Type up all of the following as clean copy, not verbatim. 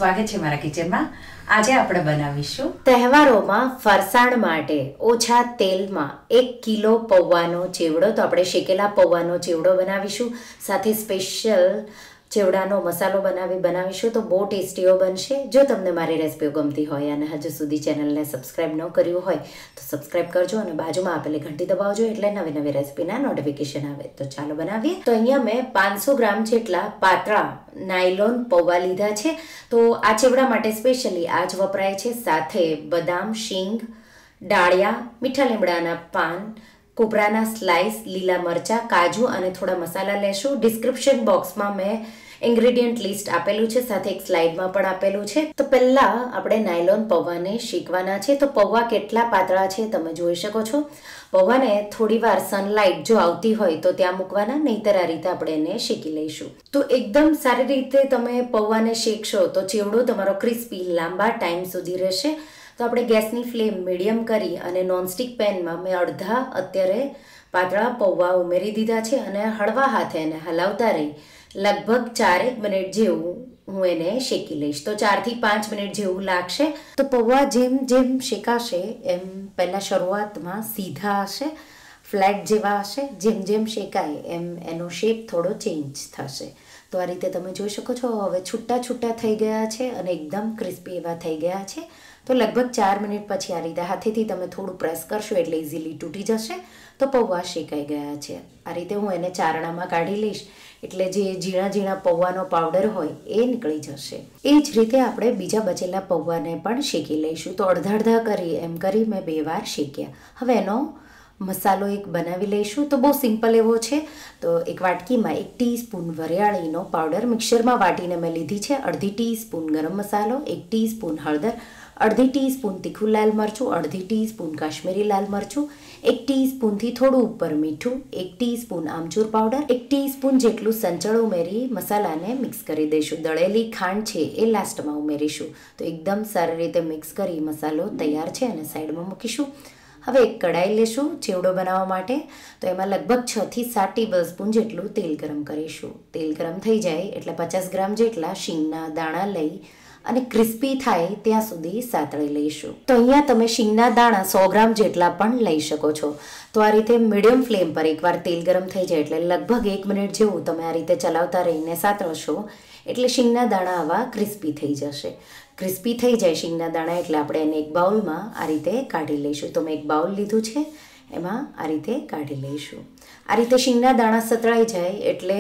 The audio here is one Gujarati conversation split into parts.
સ્વાગત છે મારા કિચનમાં। આજે આપણે બનાવીશું તહેવારોમાં ફરસાણ માટે ઓછા તેલમાં 1 કિલો પૌવાનો ચેવડો। તો આપણે શેકેલા પૌવાનો ચેવડો બનાવીશું, સાથે સ્પેશિયલ ચેવડાનો મસાલો બનાવીશું। તો બહુ ટેસ્ટીઓ બનશે। જો તમને મારી રેસિપીઓ ગમતી હોય અને હજુ સુધી ચેનલને સબસ્ક્રાઇબ ન કર્યું હોય તો સબસ્ક્રાઇબ કરજો અને બાજુમાં આપેલી ઘંટી દબાવજો, એટલે નવી નવી રેસિપીના નોટિફિકેશન આવે। તો ચાલો બનાવીએ। તો અહીંયા મેં 500 ગ્રામ જેટલા પાતળા નાયલોન પૌવા લીધા છે। તો આ ચેવડા માટે સ્પેશિયલી આ જ વપરાય છે। સાથે બદામ, શીંગ, ડાળિયા, મીઠા લીમડાના પાન, કોપરાના સ્લાઇસ, લીલા મરચાં, કાજુ અને થોડા મસાલા લેશું। ડિસ્ક્રિપ્શન બોક્સમાં મેં ઇન્ગ્રેડિયન્ટ લિસ્ટ આપેલું છે, સાથે એક સ્લાઇડમાં પણ આપેલું છે। તો પહેલા આપણે નાયલોન પૌવાને શેકવાના છે। તો પૌવા કેટલા પાતળા છે તમે જોઈ શકો છો। પૌવાને થોડીવાર સનલાઇટ જો આવતી હોય તો ત્યાં મૂકવાના, નહીંતર આ રીતે આપણે એને શેકી લઈશું। તો એકદમ સારી રીતે તમે પૌવાને શેકશો તો ચેવડો તમારો ક્રિસ્પી લાંબા ટાઈમ સુધી રહેશે। તો આપણે ગેસની ફ્લેમ મીડિયમ કરી અને નોનસ્ટિક પેનમાં મેં અડધા અત્યારે પાતળા પૌવા ઉમેરી દીધા છે અને હળવા હાથે એને હલાવતા રહી લગભગ 4 મિનિટ જેવું હું એને શેકી લઈશ। તો 4 થી 5 મિનિટ જેવું લાગશે। તો પૌવા જેમ જેમ શેકાશે એમ પહેલાં શરૂઆતમાં સીધા હશે, ફ્લેટ જેવા હશે। જેમ જેમ શેકાય એમ એનો શેપ થોડો ચેન્જ થશે। તો આ રીતે તમે જોઈ શકો છો હવે છૂટા છૂટા થઈ ગયા છે અને એકદમ ક્રિસ્પી એવા થઈ ગયા છે। તો લગભગ 4 મિનિટ પછી આ રીતે હાથેથી તમે થોડું પ્રેસ કરશો એટલે ઇઝીલી તૂટી જશે। તો પૌવા શેકાઈ ગયા છે। આ રીતે હું એને ચારણામાં કાઢી લઈશ એટલે જે ઝીણા ઝીણા પૌવાનો પાવડર હોય એ નીકળી જશે। એ જ રીતે આપણે બીજા બચેલા પૌવાને પણ શેકી લઈશું। તો અડધા અડધા કરી એમ કરી મેં 2 વાર શેક્યા। હવે એનો મસાલો એક બનાવી લઈશું। તો બહુ સિમ્પલ એવો છે। તો એક વાટકીમાં 1 ટીસ્પૂન વરિયાળીનો પાવડર મિક્સરમાં વાટીને મેં લીધી છે, અડધી ટીસ્પૂન ગરમ મસાલો, 1 ટીસ્પૂન હળદર, અડધી ટીસ્પૂન તીખું લાલ મરચું, અડધી ટીસ્પૂન કાશ્મીરી લાલ મરચું, 1 ટીસ્પૂનથી થોડું ઉપર મીઠું, 1 ટીસ્પૂન આમચૂર પાવડર, 1 ટીસ્પૂન જેટલું સંચળ ઉમેરી મસાલાને મિક્સ કરી દઈશું। દળેલી ખાંડ છે એ લાસ્ટમાં ઉમેરીશું। તો એકદમ સારી રીતે મિક્સ કરી મસાલો તૈયાર છે અને સાઈડમાં મૂકીશું। હવે એક કઢાઈ લેશું ચેવડો બનાવવા માટે। તો એમાં લગભગ 6 થી 7 ટેબલસ્પૂન જેટલું તેલ ગરમ કરીશું। તેલ ગરમ થઈ જાય એટલે 50 ગ્રામ જેટલા શીંગના દાણા લઈ અને ક્રિસ્પી થાય ત્યાં સુધી સાતળી લઈશું। તો અહીંયા તમે શીંગના દાણા 100 ગ્રામ જેટલા પણ લઈ શકો છો। તો આ રીતે મીડિયમ ફ્લેમ પર એકવાર તેલ ગરમ થઈ જાય એટલે લગભગ 1 મિનિટ જેવું તમે આ રીતે ચલાવતા રહીને સાતળશો એટલે શીંગના દાણા આવા ક્રિસ્પી થઈ જશે। ક્રિસ્પી થઈ જાય શીંગના દાણા એટલે આપણે એને એક બાઉલમાં આ રીતે કાઢી લઈશું। તો મેં એક બાઉલ લીધું છે, એમાં આ રીતે કાઢી લઈશું। આ રીતે શીંગના દાણા સતળાઈ જાય એટલે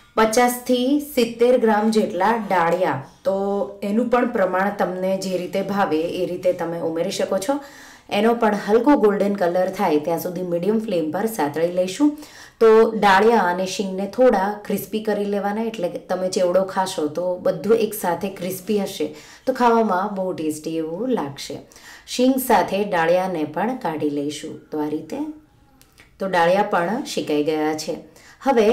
50 થી 70 ગ્રામ જેટલા ડાળિયા, તો એનું પણ પ્રમાણ તમને જે રીતે ભાવે એ રીતે તમે ઉમેરી શકો છો। એનો પણ હલકો ગોલ્ડન કલર થાય ત્યાં સુધી મીડિયમ ફ્લેમ પર સાતળી લઈશું। તો ડાળિયા અને શીંગને થોડા ક્રિસ્પી કરી લેવાના, એટલે તમે ચેવડો ખાશો તો બધું એકસાથે ક્રિસ્પી હશે તો ખાવામાં બહુ ટેસ્ટી એવું લાગશે। શીંગ સાથે ડાળિયાને પણ કાઢી લઈશું। તો આ રીતે તો ડાળિયા પણ શેકાઈ ગયા છે। હવે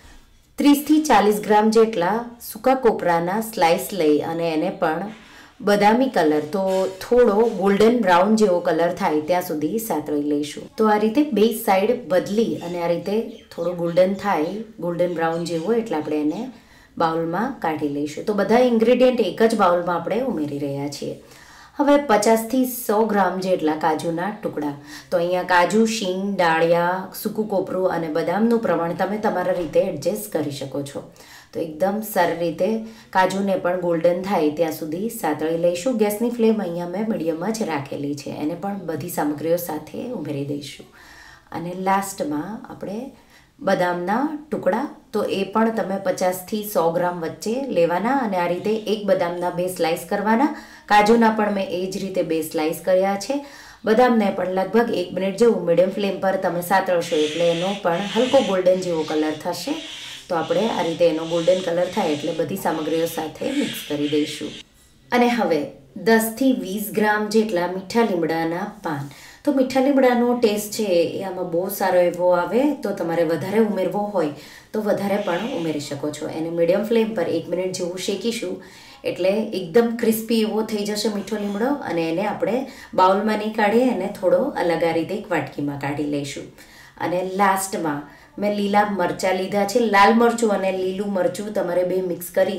30 થી 40 ગ્રામ જેટલા સૂકા કોપરાના સ્લાઇસ લઈ અને એને પણ બદામી કલર, તો થોડો ગોલ્ડન બ્રાઉન જેવો કલર થાય ત્યાં સુધી સાતળી લઈશું। તો આ રીતે બે સાઈડ બદલી અને આ રીતે થોડો ગોલ્ડન થાય, ગોલ્ડન બ્રાઉન જેવો એટલે આપણે એને બાઉલમાં કાઢી લઈશું। તો બધા ઇન્ગ્રેડિયન્ટ એક જ બાઉલમાં આપણે ઉમેરી રહ્યા છીએ। હવે 50 થી 100 ગ્રામ જેટલા કાજુના ટુકડા। તો અહીંયા કાજુ, શીંગ, ડાળિયા, સૂકું કોપરું અને બદામનું પ્રમાણ તમે તમારા રીતે એડજસ્ટ કરી શકો છો। તો એકદમ સારી રીતે કાજુને પણ ગોલ્ડન થાય ત્યાં સુધી સાતળી લઈશું। ગેસની ફ્લેમ અહીંયા મેં મીડિયમ જ રાખેલી છે, એને પણ બધી સામગ્રીઓ સાથે ઉમેરી દઈશું। અને લાસ્ટમાં આપણે બદામના ટુકડા, તો એ પણ તમે 50 થી 100 ગ્રામ વચ્ચે લેવાના અને આ રીતે એક બદામના 2 સ્લાઇસ કરવાના। કાજુના પણ મેં એ જ રીતે 2 સ્લાઇસ કર્યા છે। બદામને પણ લગભગ 1 મિનિટ જેવું મીડિયમ ફ્લેમ પર તમે સાતળશો એટલે એનો પણ હલકો ગોલ્ડન જેવો કલર થશે। તો આપણે આ રીતે એનો ગોલ્ડન કલર થાય એટલે બધી સામગ્રીઓ સાથે મિક્સ કરી દઈશું। અને હવે 10 થી 20 ગ્રામ જેટલા મીઠા લીમડાના પાન। તો મીઠા લીમડાનો ટેસ્ટ છે એ આમાં બહુ સારો એવો આવે, તો તમારે વધારે ઉમેરવો હોય તો વધારે પણ ઉમેરી શકો છો। એને મીડિયમ ફ્લેમ પર 1 મિનિટ જેવું શેકીશું એટલે એકદમ ક્રિસ્પી એવો થઈ જશે મીઠો લીમડો અને એને આપણે બાઉલમાં નહીં કાઢીએ, એને થોડો અલગ આ રીતે એક વાટકીમાં કાઢી લઈશું। અને લાસ્ટમાં મેં લીલા મરચાં લીધા છે। લાલ મરચું અને લીલું મરચું તમારે બે મિક્સ કરી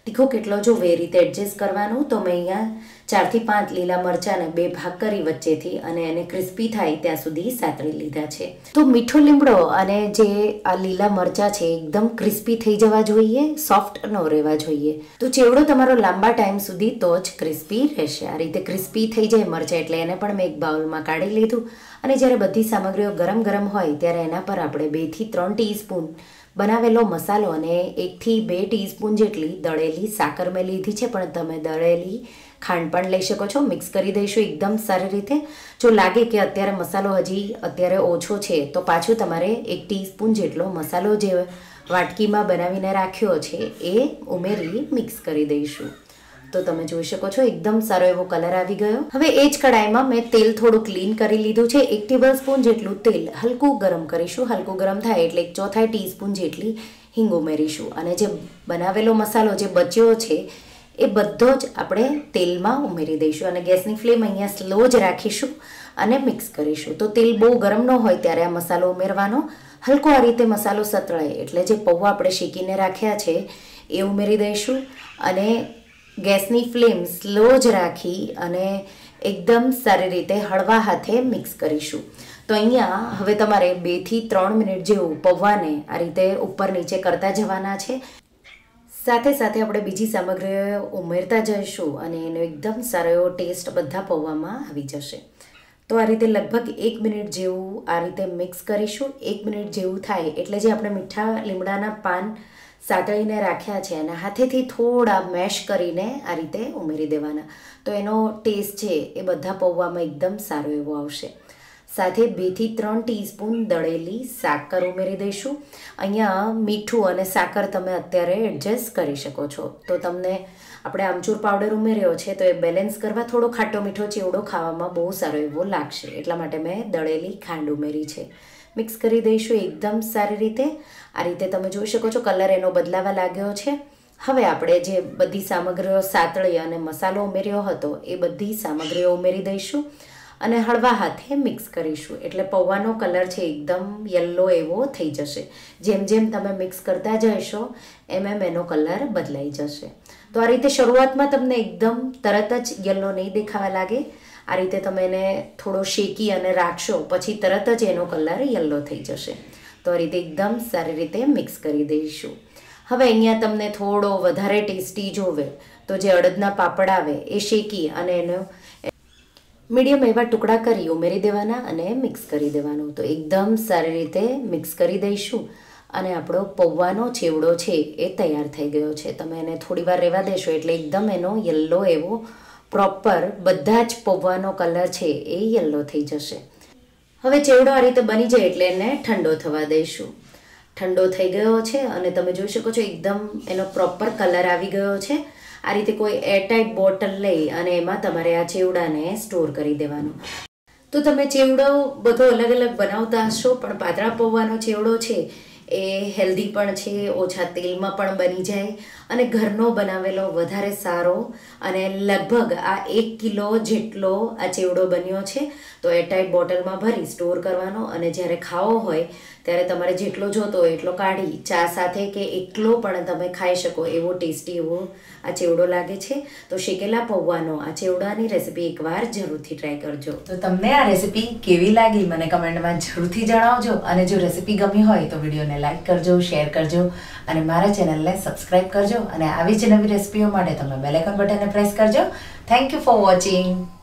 તીખો કેટલો જોવે એ રીતે એડજસ્ટ કરવાનું. તો મેં અહીંયા 4 થી 5 લીલા મરચાંને 2 ભાગ કરી વચ્ચેથી અને એને ક્રિસ્પી થાય ત્યાં સુધી સાતળી લીધા છે. તો મીઠો લીમડો અને જે આ લીલા મરચાં છે એકદમ ક્રિસ્પી થઈ જવા જોઈએ, સોફ્ટ ન રહેવા જોઈએ. તો ચેવડો તમારો લાંબા ટાઈમ સુધી તો જ ક્રિસ્પી રહેશે. આ રીતે ક્રિસ્પી થઈ જાય મરચાં એટલે એને પણ મેં એક બાઉલમાં કાઢી લીધું. અને જ્યારે બધી સામગ્રીઓ ગરમ ગરમ હોય ત્યારે એના પર આપણે 2 થી 3 ટીસ્પૂન બનાવેલો મસાલો અને 1 થી 2 ટીસ્પૂન જેટલી દળેલી સાકર મેં લીધી છે, પણ તમે દળેલી ખાંડ પણ લઈ શકો છો. મિક્સ કરી દઈશું એકદમ સારી રીતે. જો લાગે કે અત્યારે મસાલો હજી અત્યારે ઓછો છે તો પાછું તમારે 1 ટીસ્પૂન જેટલો મસાલો જે વાટકીમાં બનાવીને રાખ્યો છે એ ઉમેરી મિક્સ કરી દઈશું. તો તમે જોઈ શકો છો એકદમ સારો એવો કલર આવી ગયો. હવે એ જ કડાઈમાં મેં તેલ થોડું ક્લીન કરી લીધું છે. 1 ટેબલ સ્પૂન જેટલું તેલ હલકું ગરમ કરીશું. હલકું ગરમ થાય એટલે 1/4 ટીસ્પૂન જેટલી હિંગ ઉમેરીશું. અને જે બનાવેલો મસાલો જે બચ્યો છે એ બધો જ આપણે તેલમાં ઉમેરી દઈશું અને ગેસની ફ્લેમ અહીંયા સ્લો જ રાખીશું અને મિક્સ કરીશું. તો તેલ બહુ ગરમ ન હોય ત્યારે આ મસાલો ઉમેરવાનો. હલકો આ રીતે મસાલો સતળાય એટલે જે પૌવા આપણે શેકીને રાખ્યા છે એ ઉમેરી દઈશું અને ગેસની ફ્લેમ સ્લો જ રાખી અને એકદમ સારી રીતે હળવા હાથે મિક્સ કરીશું. તો અહીંયા હવે તમારે 2 થી 3 મિનિટ જેવું પૌવાને આ રીતે ઉપર નીચે કરતા જવાના છે. સાથે સાથે આપણે બીજી સામગ્રીઓ ઉમેરતા જઈશું અને એનો એકદમ સારો એવો ટેસ્ટ બધા પૌવામાં આવી જશે. તો આ રીતે લગભગ 1 મિનિટ જેવું આ રીતે મિક્સ કરીશું. 1 મિનિટ જેવું થાય એટલે જે આપણે મીઠા લીમડાના પાન સાતળીને રાખ્યા છે અને હાથેથી થોડા મેશ કરીને આ રીતે ઉમેરી દેવાના. તો એનો ટેસ્ટ છે એ બધા પૌવામાં એકદમ સારો એવો આવશે. સાથે 2 થી 3 ટીસ્પૂન દળેલી સાકર ઉમેરી દઈશું. અહીંયા મીઠું અને સાકર તમે અત્યારે એડજસ્ટ કરી શકો છો. તો તમને આપણે આમચૂર પાવડર ઉમેર્યો છે તો એ બેલેન્સ કરવા થોડો ખાટો મીઠો ચેવડો ખાવામાં બહુ સારો એવો લાગશે, એટલા માટે મેં દળેલી ખાંડ ઉમેરી છે. મિક્સ કરી દઈશું એકદમ સારી રીતે. આ રીતે તમે જોઈ શકો છો કલર એનો બદલાવા લાગ્યો છે. હવે આપણે જે બધી સામગ્રીઓ સાતળી અને મસાલો ઉમેર્યો હતો એ બધી સામગ્રીઓ ઉમેરી દઈશું અને હળવા હાથે મિક્સ કરીશું. એટલે પૌવાનો કલર છે એકદમ યલો એવો થઈ જશે. જેમ જેમ તમે મિક્સ કરતા જશો એમ એનો કલર બદલાઈ જશે. તો આ રીતે શરૂઆતમાં તમને એકદમ તરત જ યલો નહીં દેખાવા લાગે. આ રીતે તમે એને થોડો શેકી અને રાખશો પછી તરત જ એનો કલર યલો થઈ જશે. તો આ રીતે એકદમ સારી રીતે મિક્સ કરી દઈશું. હવે અહીંયા તમને થોડો વધારે ટેસ્ટી જોવે તો જે અડદના પાપડ આવે એ શેકી અને એનો મીડિયમ એવા ટુકડા કરી ઉમેરી દેવાના અને મિક્સ કરી દેવાનું. તો એકદમ સારી રીતે મિક્સ કરી દઈશું અને આપણો પૌવાનો ચેવડો છે એ તૈયાર થઈ ગયો છે. તમે એને થોડી વાર રહેવા દેશો એટલે એકદમ એનો યલો એવો પ્રોપર બધા જ પૌવાનો કલર છે એ યલો થઈ જશે. હવે ચેવડો આ રીતે બની જાય એટલે એને ઠંડો થવા દઈશું. ઠંડો થઈ ગયો છે અને તમે જોઈ શકો છો એકદમ એનો પ્રોપર કલર આવી ગયો છે. આ રીતે કોઈ એરટાઇટ બોટલ લઈ અને એમાં તમારે આ ચેવડાને સ્ટોર કરી દેવાનો. તો તમે ચેવડો બધો અલગ અલગ બનાવતા હશો પણ પાતળા પૌવાનો ચેવડો છે એ હેલ્ધી પણ છે, ઓછા તેલમાં પણ બની જાય અને ઘરનો બનાવેલો વધારે સારો. અને લગભગ આ 1 કિલો જેટલો આ ચેવડો બન્યો છે. તો એરટાઇટ બોટલમાં ભરી સ્ટોર કરવાનો અને જ્યારે ખાવો હોય ત્યારે તમારે જેટલો જોતો હોય એટલો કાઢી ચા સાથે કે એકલો પણ તમે ખાઈ શકો એવો ટેસ્ટી એવો આ ચેવડો લાગે છે. તો શેકેલા પૌવાનો આ ચેવડાની રેસીપી એકવાર જરૂરથી ટ્રાય કરજો. તો તમને આ રેસીપી કેવી લાગી મને કમેન્ટમાં જરૂરથી જણાવજો. અને જો રેસીપી ગમી હોય તો વિડીયોને લાઈક કરજો, શેર કરજો અને મારા ચેનલને સબસ્ક્રાઈબ કરજો. અને આવી જ નવી રેસીપીઓ માટે તમે બેલ આઇકન બટનને પ્રેસ કરજો. Thank you for watching.